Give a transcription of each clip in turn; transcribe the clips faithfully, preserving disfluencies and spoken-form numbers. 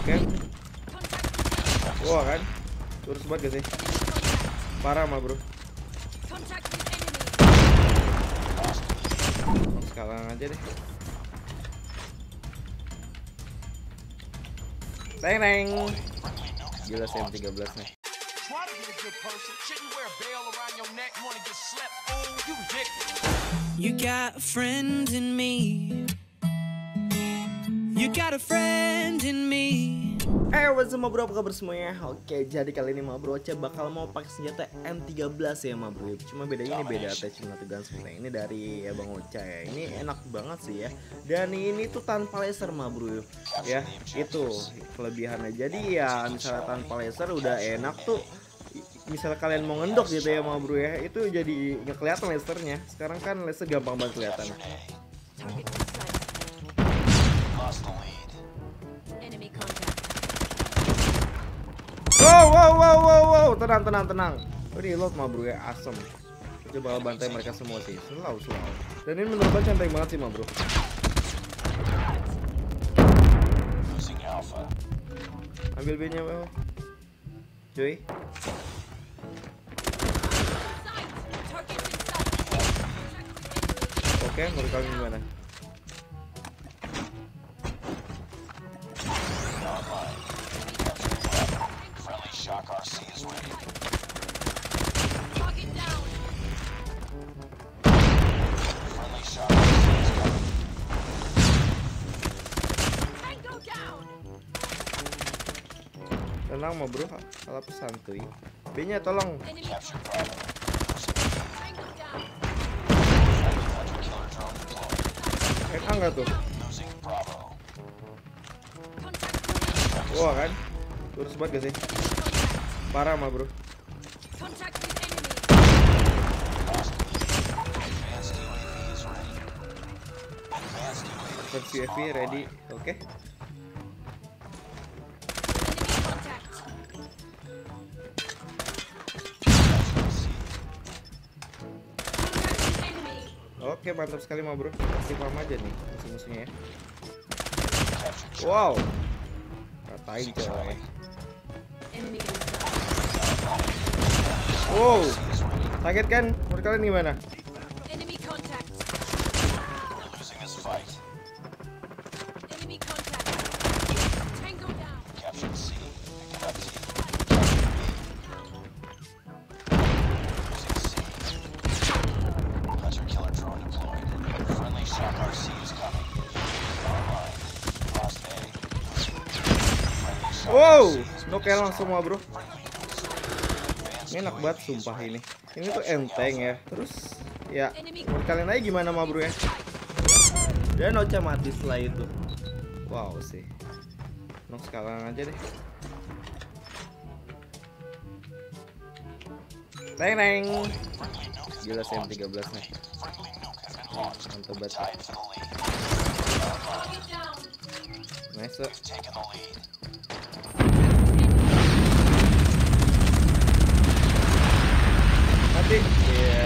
Oke. Wah kan, terus banget gak sih? Parah mah bro. Sekarang aja deh. Teng teng. Gila sih M tiga belas nih. You got a friend in me. You got a friend in me. Eh, what's up bro, apa kabar semuanya? Oke, jadi kali ini ma bro Ocha bakal mau pakai senjata M tiga belas ya ma bro. Cuma bedanya ini beda attachment atau gun seperti ini dari ya Bang Ocha ya. Ini enak banget sih ya. Dan ini tuh tanpa laser ma bro. Ya, itu kelebihannya. Jadi ya misalnya tanpa laser udah enak tuh. Misalnya kalian mau ngendok gitu ya ma bro ya, itu jadi nggak kelihatan lasernya. Sekarang kan laser gampang banget kelihatan. Wow wow wow wow wow, tenang tenang tenang. Reload mah bro ya, asem. Coba bantai mereka semua sih, selalu selalu. Dan ini menurut gue cantik banget sih mah bro. Ambil B-nya bro. Cuy. Oke, menurut kalian gimana? Tenang mah bro, kalau santuy. B-nya tolong. Enak nggak tuh? Wah kan, terus banget gak sih? Parah mah bro. Advanced U A V ready, oke? Okay. Oke, mantap sekali mah bro. Kasih paham aja nih musuh-musuhnya ya. Wow, katain coy. Wow, sakit kan? Menurut kalian gimana? Wow, nokel langsung mah bro. Ini enak banget sumpah ini. Ini tuh enteng ya. Terus ya menurut kalian aja gimana mah bro ya. Dan Ocha mati setelah itu. Wow sih. Nok sekarang aja deh. Teng teng. Gila sih M tiga belas nih. Mantap banget. Nice. Mati. Iya.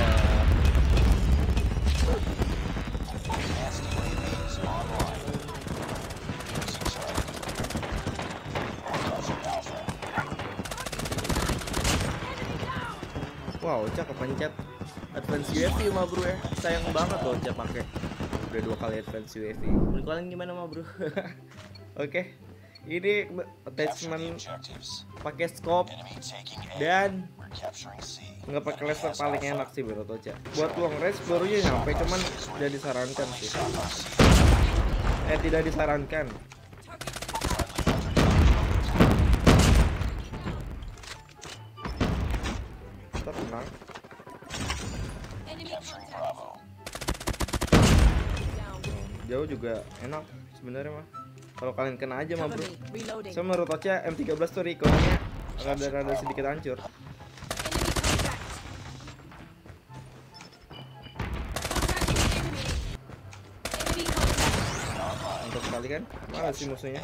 Wow, Ocha kepencet advance U A V mah bro ya. Sayang banget loh Ocha pakai. Udah dua kali advance U A V. Menurut kalian gimana mah bro? Oke. Okay. Ini attachment pakai scope dan nggak pakai laser paling enak sih menurut Ocha. Buat long range barunya nyampe, cuman tidak disarankan sih. Eh tidak disarankan. Tenang. Jauh juga enak sebenarnya mah. Kalau kalian kena aja mah bro. Saya menurut Ocha M tiga belas tuh recoilnya rada-rada sedikit hancur. Mantap sekali kan? Mana sih musuhnya?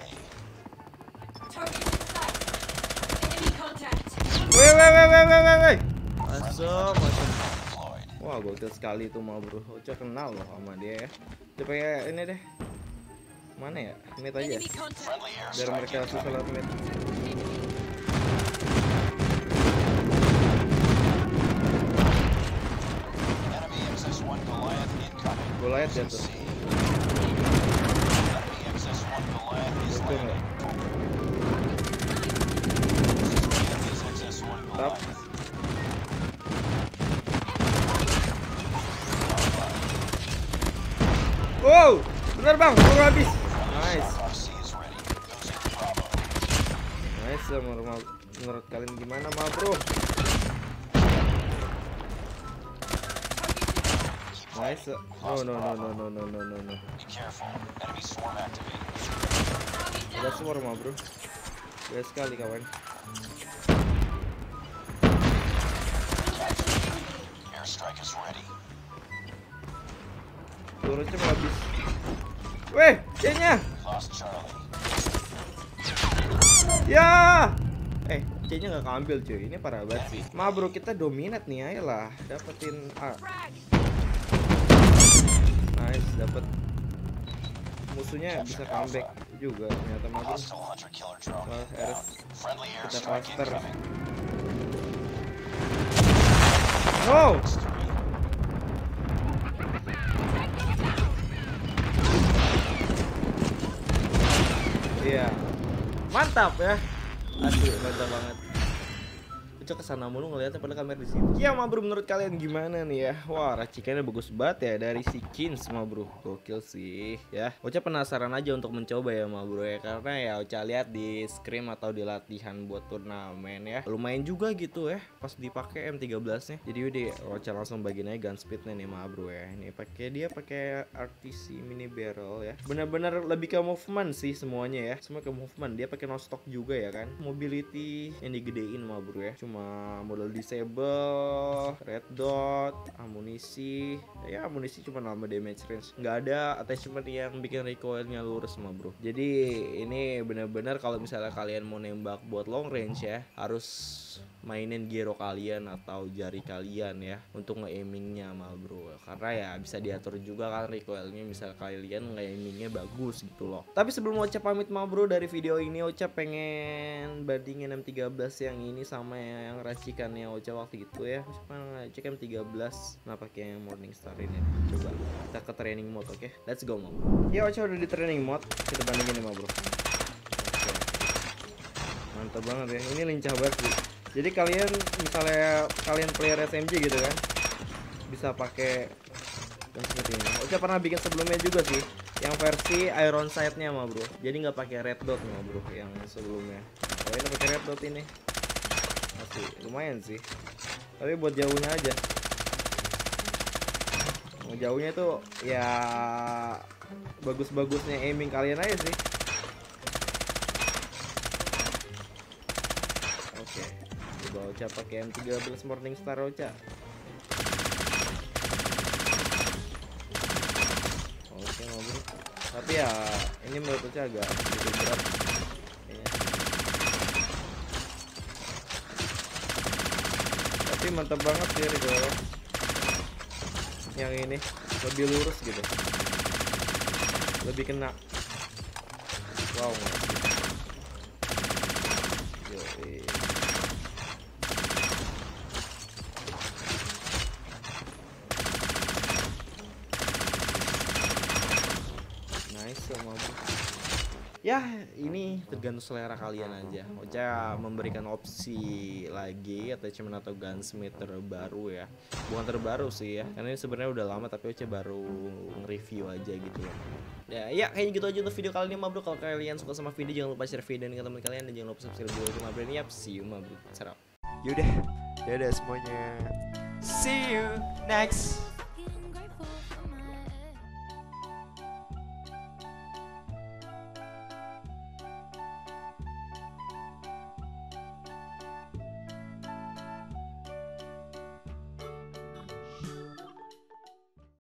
Weh weh weh weh weh weh weh. Masuk masuk. Wah gokil sekali tuh mah bro. Ocha kenal loh sama dia ya. Coba ya ini deh. Mana ya? Mid aja. Enemy contact. Biar mereka susah lewat mid. Goliath jatuh. Jatuh nggak? Tap. Wow, bener bang, baru habis. Nice. Nice, menurut, menurut kalian gimana, ma bro? Nice. No no no no no no no no no. Ada swarm, ma bro. Gede sekali kawan. Turunnya mau habis. Weh, C-nya. Ya. Eh, C-nya nggak keambil cuy. Ini parah banget sih. Ma bro, kita dominate nih, ayolah dapetin A. Nice, dapat. Musuhnya bisa comeback juga ternyata ma bro. Wah, R S kita cluster. No. Iya, mantap ya, asli mantap banget. Ucok kesana mulu ngeliatnya padahal kamera di sini. Ya ma bro, menurut kalian gimana nih ya? Wah, racikannya bagus banget ya dari si Kins ma bro, gokil sih ya. Ocha penasaran aja untuk mencoba ya ma bro ya, karena ya Ocha lihat di scrim atau di latihan buat turnamen ya, lumayan juga gitu ya pas dipakai M tiga belas nya. Jadi udah Ocha langsung bagiin aja gun speednya nih ma bro ya. Ini pakai dia pakai R T C mini barrel ya, benar-benar lebih ke movement sih semuanya ya, semua ke movement. Dia pakai no stock juga ya kan, mobility yang digedein ma bro ya. Cuma model disable, red dot, amunisi ya, amunisi cuma nama damage range, nggak ada attachment yang bikin recoilnya lurus mah bro. Jadi ini bener-bener kalau misalnya kalian mau nembak buat long range ya, harus mainin gyro kalian atau jari kalian ya untuk nge-aimingnya mah bro, karena ya bisa diatur juga kan recoilnya, misal kalian nge-aimingnya bagus gitu loh. Tapi sebelum Ocha pamit mah bro dari video ini, Ocha pengen bandingin M tiga belas yang ini sama yang racikannya Ocha waktu itu ya. Coba cek M tiga belas, nah pakai yang Morning Star ini. Coba kita ke training mode, oke? Okay? Let's go mah bro. Ya Ocha udah di training mode, kita bandingin mah bro. Okay. Mantap banget ya, ini lincah banget sih. Jadi kalian misalnya kalian player S M G gitu kan, bisa pakai yang seperti ini. Ocha pernah bikin sebelumnya juga sih, yang versi iron sight-nya mah bro. Jadi nggak pakai red dot mah bro yang sebelumnya. Kalau ini pakai red dot ini, masih lumayan sih. Tapi buat jauhnya aja. Mau jauhnya tuh ya bagus-bagusnya aiming kalian aja sih. Oke. Coba Ocha pakai M tiga belas Morning Star Ocha. Oke ngobrol. Tapi ya ini menurut Ocha agak sedikit berat kayaknya. Tapi mantap banget sih recoilnya. Yang ini lebih lurus gitu, lebih kena. Wow. Yoi. Ya ini tergantung selera kalian aja. Ocha memberikan opsi lagi attachment atau gunsmith terbaru ya, bukan terbaru sih ya, karena ini sebenarnya udah lama tapi Ocha baru nge-review aja gitu loh. Ya, ya kayaknya gitu aja untuk video kali ini ma bro. Kalau kalian suka sama video jangan lupa share video ini ke teman kalian, dan jangan lupa subscribe dulu ma bro. Yap, see you ma bro. Serap. Yaudah, dadah semuanya. See you next